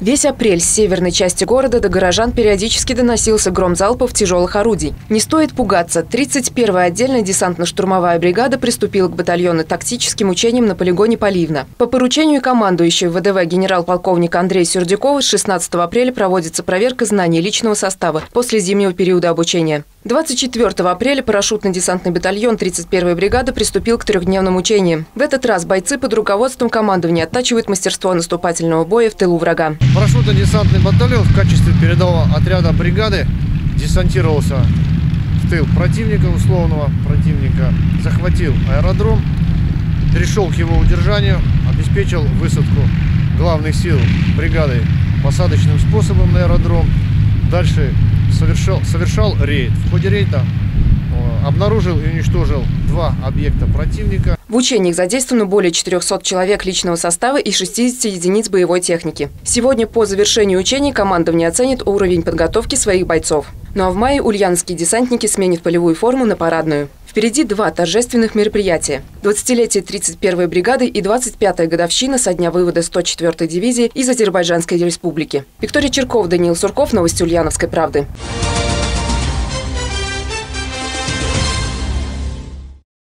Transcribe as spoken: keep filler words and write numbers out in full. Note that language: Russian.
Весь апрель с северной части города до горожан периодически доносился гром залпов тяжелых орудий. Не стоит пугаться. тридцать первая отдельная десантно-штурмовая бригада приступила к батальонно-тактическим учениям на полигоне Поливна. По поручению командующего ВДВ генерал-полковника Андрея Сердюкова с шестнадцатого апреля проводится проверка знаний личного состава после зимнего периода обучения. двадцать четвёртого апреля парашютно-десантный батальон тридцать первой бригады приступил к трехдневным учениям. В этот раз бойцы под руководством командования оттачивают мастерство наступательного боя в тылу врага. Парашютно-десантный батальон в качестве передового отряда бригады десантировался в тыл противника, условного противника, захватил аэродром, перешел к его удержанию, обеспечил высадку главных сил бригады посадочным способом на аэродром. Дальше совершал, совершал рейд. В ходе рейда обнаружил и уничтожил два объекта противника. В учениях задействовано более четырёхсот человек личного состава и шестидесяти единиц боевой техники. Сегодня по завершению учений командование оценит уровень подготовки своих бойцов. Ну а в мае ульяновские десантники сменят полевую форму на парадную. Впереди два торжественных мероприятия. двадцатилетие тридцать первой бригады и двадцать пятая годовщина со дня вывода сто четвёртой дивизии из Азербайджанской республики. Виктория Черкова, Даниил Сурков, новости Ульяновской правды.